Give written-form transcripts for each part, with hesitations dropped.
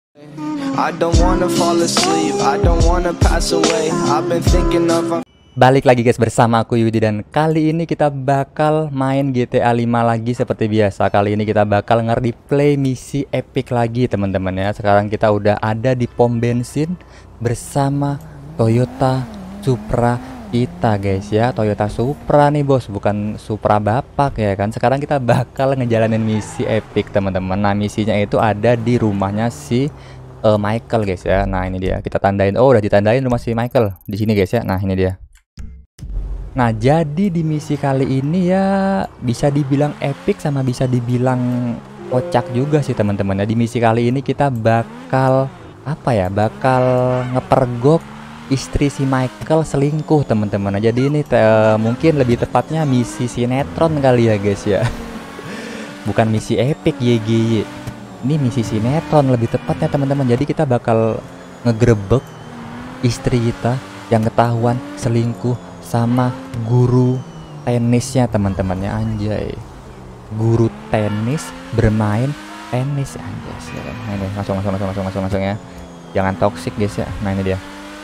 I don't wanna fall asleep, I don't wanna pass away. I've been thinking of. Balik lagi guys bersama aku Yudi, dan kali ini kita bakal main GTA 5 lagi seperti biasa. Kali ini kita bakal nge-replay misi epic lagi teman-teman ya. Sekarang kita udah ada di pom bensin bersama Toyota Supra kita guys ya. Toyota Supra nih bos, bukan Supra bapak ya kan. Sekarang kita bakal ngejalanin misi epic teman-teman. Nah misinya itu ada di rumahnya si Michael guys ya. Nah ini dia, kita tandain. Oh udah ditandain rumah si Michael di sini guys ya. Nah ini dia. Nah jadi di misi kali ini ya bisa dibilang epic sama bisa dibilang kocak juga sih teman-teman ya. Di misi kali ini kita bakal apa ya, bakal ngepergok istri si Michael selingkuh teman-teman. Jadi ini mungkin lebih tepatnya misi sinetron kali ya guys ya. Bukan misi epic YGY, ini misi sinetron lebih tepatnya teman-teman. Jadi kita bakal ngegrebek istri kita yang ketahuan selingkuh sama guru tenisnya teman-temannya. Anjay, guru tenis bermain tenis anjay ya. Nah ini langsung ya, jangan toksik guys ya. Nah ini dia.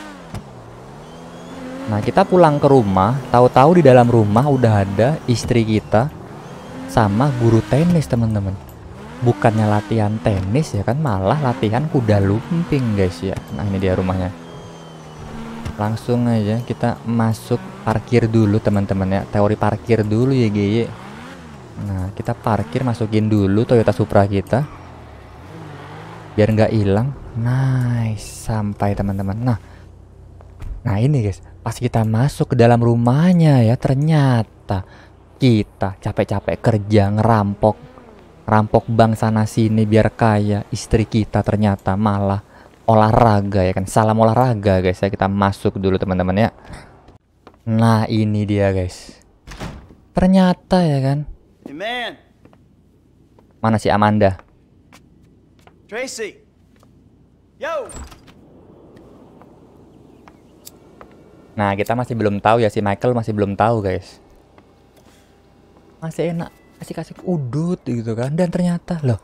Nah kita pulang ke rumah, tahu-tahu di dalam rumah udah ada istri kita sama guru tenis teman-teman. Bukannya latihan tenis ya kan, malah latihan kuda lumping guys ya. Nah ini dia rumahnya. Langsung aja kita masuk parkir dulu teman-teman ya. Teori parkir dulu ya GY. Nah kita parkir, masukin dulu Toyota Supra kita biar nggak hilang. Nice, sampai teman-teman. Nah ini guys, pas kita masuk ke dalam rumahnya ya, ternyata kita capek-capek kerja ngerampok bank sana sini biar kaya. Istri kita ternyata malah olahraga ya kan. Salam olahraga guys ya. Kita masuk dulu teman-teman ya. Nah ini dia guys, ternyata ya kan. Hey man. Mana si Amanda? Tracy. Yo. Nah kita masih belum tahu ya, si Michael masih belum tahu guys. Masih enak kasih udut gitu kan. Dan ternyata loh,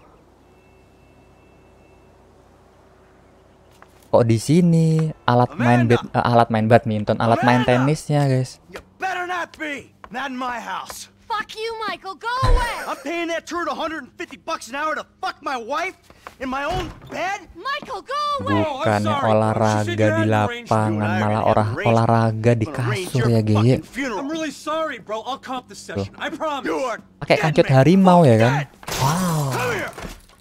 kok di sini alat main badminton, alat main tenisnya guys. You better not be. Not in my house. Fuck you, Michael. Go away. I'm paying that turd $150 an hour to fuck my wife in my own bed. Michael, go away. Bukannya olahraga di lapangan, malah olahraga di kasur ya GY. I'm really sorry, bro. I'll comp the session. I promise. Pakai kancut harimau ya kan. Wow. Come here.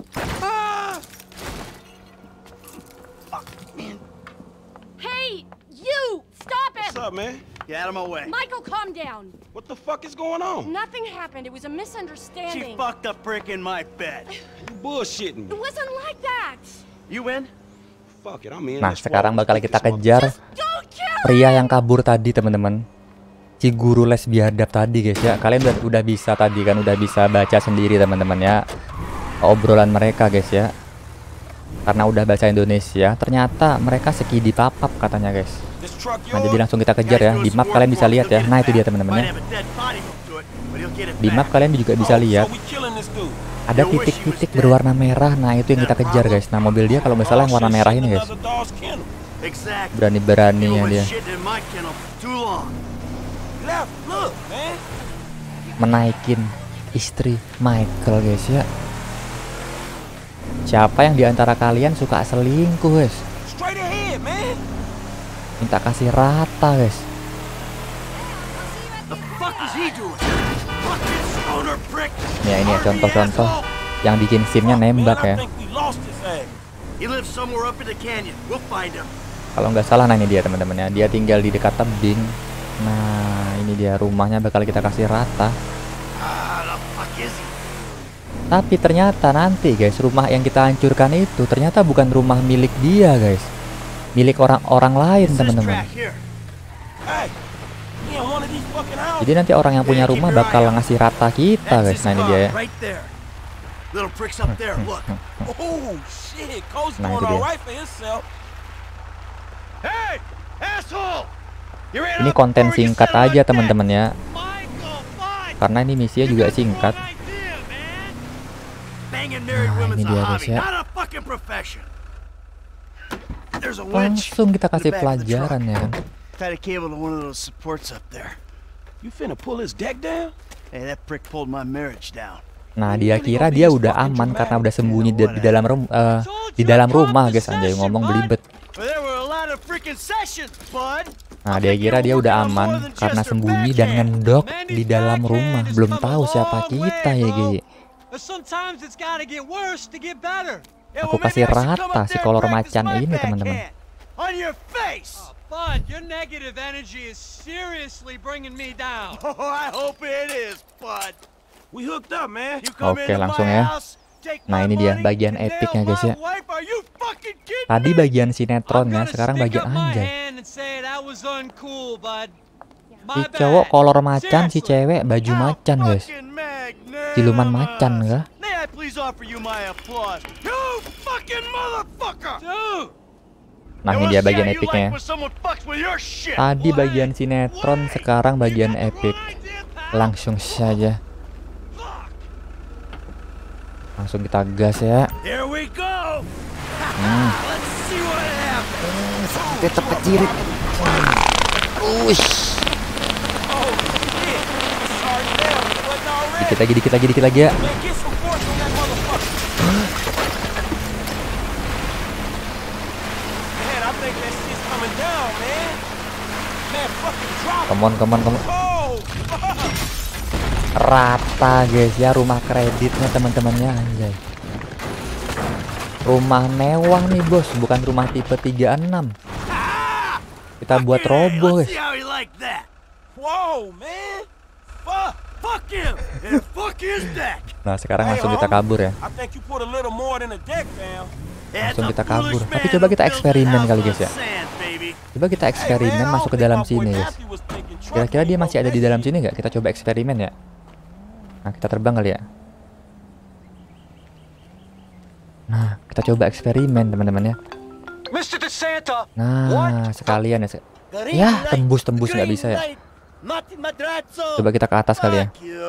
Fuck, man. Hey, you! Stop it! What's up, man? Get out of my way. Michael, calm down. What the fuck is going on? Nothing happened. It was a She misunderstanding. fucked a brick in my bed. You bullshitting It me. wasn't like that. You in? Fuck it, I'm in. Nah Let's sekarang roll. bakal Let's kita get this kejar Don't kill pria yang kabur tadi teman-teman. Si guru les biadab tadi guys ya. Kalian udah bisa tadi kan, udah bisa baca sendiri teman-teman ya obrolan mereka guys ya. Karena udah bahasa Indonesia, ternyata mereka sekidi papap katanya guys. This truck Nah yours? jadi langsung kita kejar ya. Di map kalian bisa lihat ya. Nah itu dia teman-teman ya. Di map kalian juga bisa lihat So we killing this dude. ada titik-titik berwarna merah. Nah itu yang kita kejar guys. Nah mobil dia kalau misalnya yang warna merah ini guys, Another dog's kennel. Exactly. berani-beraninya dia Left, look, man. menaikin istri Michael guys ya. Siapa yang diantara kalian suka selingkuh guys? Straight ahead, man. Minta kasih rata guys. The fuck is he doing? Fucking stoner prick. Ya ini ya contoh-contoh yang bikin simnya nembak Man, I ya. think we lost his ass. He lives somewhere up in the canyon. We'll find him. Kalau nggak salah nah ini dia teman-teman ya. Dia tinggal di dekat tebing. Nah ini dia rumahnya, bakal kita kasih rata. The fuck is he? Tapi ternyata nanti guys, rumah yang kita hancurkan itu ternyata bukan rumah milik dia guys, milik orang-orang lain This teman-teman. track here. Hey, he in one of these fucking houses. Jadi nanti orang yang punya rumah bakal ngasih rata kita guys. That's his Nah ini car, dia ya. right there. Little pricks up there. Look. Oh shit, Cole's Nah, doing itu dia. alright for himself. Hey, asshole! You ran Ini out konten before you singkat said it aja like that. teman-teman ya, Michael, fine. karena ini misinya juga singkat. Banging married Nah, women's ini a dia, guys, hobby, ya. not a fucking profession. There's a winch. Langsung kita in the kasih back of the truck. pelajaran ya kan. Tied a cable to one of those supports up there. You finna pull his deck down? Hey, that prick pulled my marriage down. Nah, dia kira dia udah aman karena udah sembunyi di dalam rumah guys. Anjay, ngomong belibet. Well, there were a lot of freaking sessions, bud. Nah, dia kira dia udah aman karena sembunyi dan ngendok di dalam rumah. Belum tahu siapa kita ya, Gi. Aku kasih rata si kolor macan ini, teman-teman. On your face. Bud, your negative energy is seriously bringing me down. Oh, I hope it is, bud. We hooked up, man. You come Oke, into langsung my ya. house, take Nah, my ini dia money, bagian and epicnya, nail guys ya. my wife. Are you fucking kidding Tadi me? bagian sinetronnya, sekarang bagian anjay. Si cowok kolor macan, si cewek baju macan guys. Fucking magnanimous. Siluman macan kah? May I please offer you my applause? You fucking motherfucker! Dude! Nah, ini dia bagian epicnya. Tadi bagian sinetron, sekarang bagian epic. Langsung saja. Langsung kita gas ya. Here we go. Let's see what happens. Tetap kecirit. Ush. Dikit lagi ya. Man, get some force on that motherfucker. Man, I think that shit's coming down, man. Man, fucking drop it. Come on. Oh, Rata guys ya rumah kreditnya teman-temannya, anjay. Rumah mewah nih bos, bukan rumah tipe 36. Kita buat roboh guys. whoa, man. Fuck him. And fuck his deck. Nah, sekarang langsung kita kabur ya. I think you put a little more than a deck down. Langsung kita kabur. Tapi coba kita eksperimen kali guys ya. Coba kita eksperimen masuk ke dalam sini guys. Kira-kira dia masih ada di dalam sini nggak? Kita coba eksperimen ya. Nah, kita terbang kali ya. Nah, kita coba eksperimen teman-teman ya. Nah, sekalian ya. Ya, tembus nggak bisa ya. Coba kita ke atas kali ya.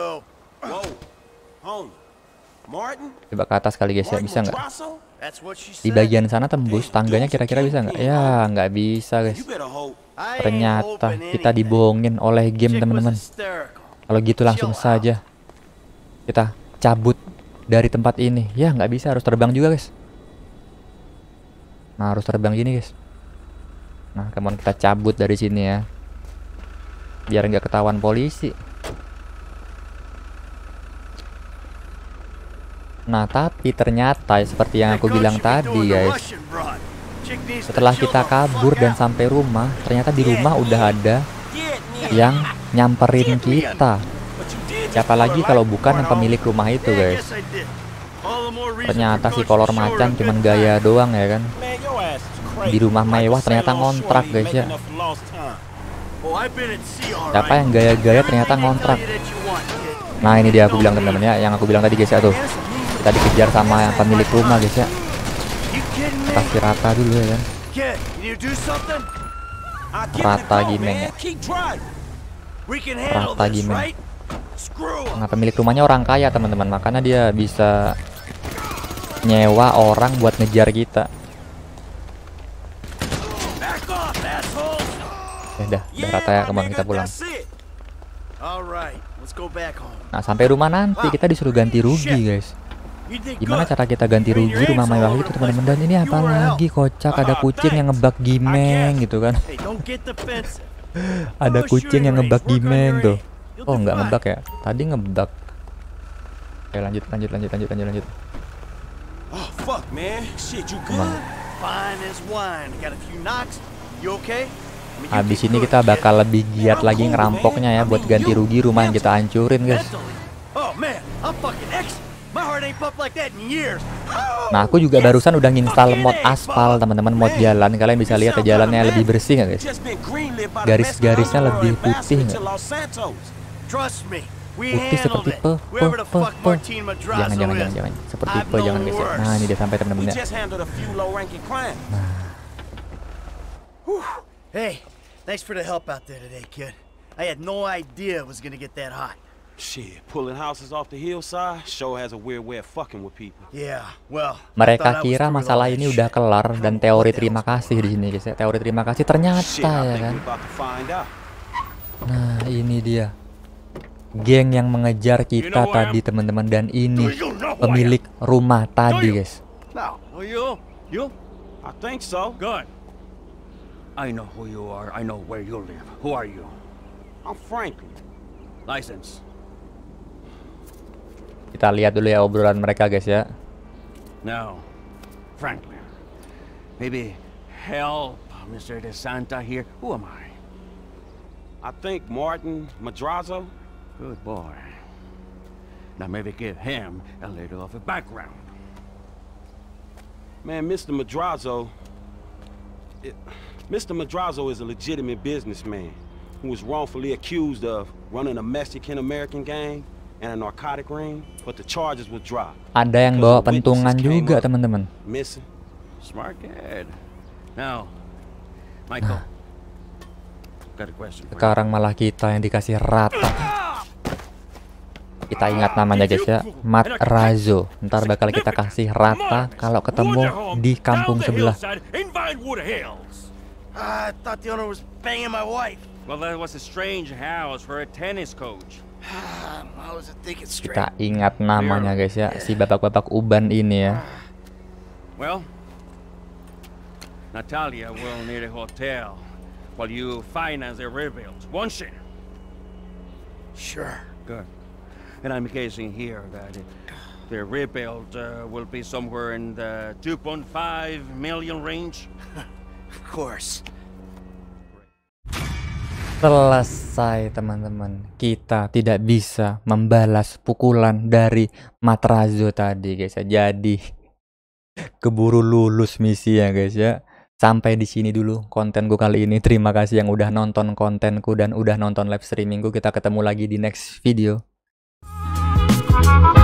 Coba ke atas kali guys ya, bisa nggak? Di bagian sana tembus, tangganya kira-kira bisa nggak? Ya, nggak bisa guys. Ternyata kita dibohongin oleh game teman-teman. Kalau gitu langsung saja kita cabut dari tempat ini. Ya, nggak bisa, harus terbang juga guys. Nah, harus terbang gini guys. Nah, kemudian kita cabut dari sini ya, biar nggak ketahuan polisi. Nah, tapi ternyata seperti yang aku bilang tadi guys, setelah kita kabur dan sampai rumah, ternyata di rumah udah ada yang nyamperin kita. Siapa lagi kalau bukan yang pemilik rumah itu guys. Ternyata si kolor macan cuman gaya doang ya kan. Di rumah mewah ternyata ngontrak guys ya. Siapa yang gaya-gaya ternyata ngontrak. Nah, ini dia aku bilang teman-teman ya, yang aku bilang tadi guys ya tuh. Kita dikejar sama yang pemilik rumah guys ya. Kasih rata dulu ya kan. Rata gimeng ya. Rata gimeng. Nah, pemilik rumahnya orang kaya teman-teman, makanya dia bisa nyewa orang buat ngejar kita. Udah rata ya, kembali kita pulang. Nah, sampai rumah nanti kita disuruh ganti rugi guys. Gimana cara kita ganti rugi rumah mewah itu teman-teman? Dan ini apa lagi kocak, ada kucing yang ngebug gimeng gitu kan. Ada kucing yang ngebug gimeng tuh. Oh, nggak ngebug ya, tadi ngebug. Oke, lanjut. Oh, fuck, man. Shit, you good? Habis ini kita bakal lebih giat lagi ngerampoknya ya, buat ganti rugi rumah yang kita hancurin guys. Nah, aku juga barusan udah nginstal mod aspal teman-teman, mod jalan. Kalian bisa lihat ya, jalannya lebih bersih nggak guys? Garis-garisnya lebih putih nggak? Putih seperti jangan seperti jangan guys ya. Nah, ini dia sampai teman-teman ya. Nah. Hey, thanks for the help out there today, kid. I had no idea it was gonna get that hot. Shit, pulling houses off the hillside sure has a weird way of fucking with people. Yeah, well. Mereka kira masalah ini udah kelar dan teori terima kasih di sini guys ya. Teori terima kasih ternyata Shit, ya I think kan. we're about to find out. Nah, ini dia. Geng yang mengejar kita tadi teman-teman, dan ini pemilik rumah tadi guys. No. Oh, you? I think so. Good. I know who you are. I know where you live. Who are you? I'm Franklin. License. Kita lihat dulu ya obrolan mereka guys ya. Now, Franklin. Maybe help Mr. DeSanta here. Who am I? I think Martin Madrazo. Good boy. Now maybe give him a little of a background. Man, Mr. Madrazo is a legitimate businessman who was wrongfully accused of running a Mexican-American gang and a narcotic ring, but the charges were dropped. Ada yang bawa pentungan juga teman-teman. Missing. Smart kid. Now, Michael, got a question for you. Sekarang malah kita yang dikasih rata. Kita ingat namanya guys ya, Madrazo. Ntar bakal kita kasih rata kalau ketemu di kampung sebelah. I thought the owner was banging my wife. Well, that was a strange house for a tennis coach. I was thinking straight. Kita ingat namanya guys ya, si bapak-bapak uban ini ya. Well, Natalia will need a hotel while you finance the rebuild, won't she? Sure. Good. And I'm guessing here that the rebuild will be somewhere in the 2.5 million range. Of course. Selesai teman-teman. Kita tidak bisa membalas pukulan dari Madrazo tadi guys ya. Jadi keburu lulus misi ya guys ya. Sampai di sini dulu kontenku kali ini. Terima kasih yang udah nonton kontenku dan udah nonton live streamingku. Kita ketemu lagi di next video.